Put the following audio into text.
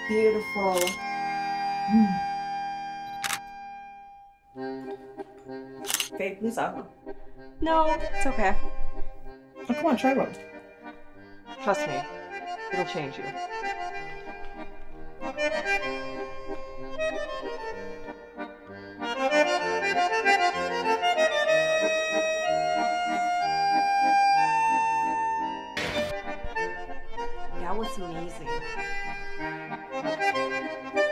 Beautiful. Faye, please stop. No, it's okay. Oh, come on, try one. Trust me, it'll change you. That was amazing.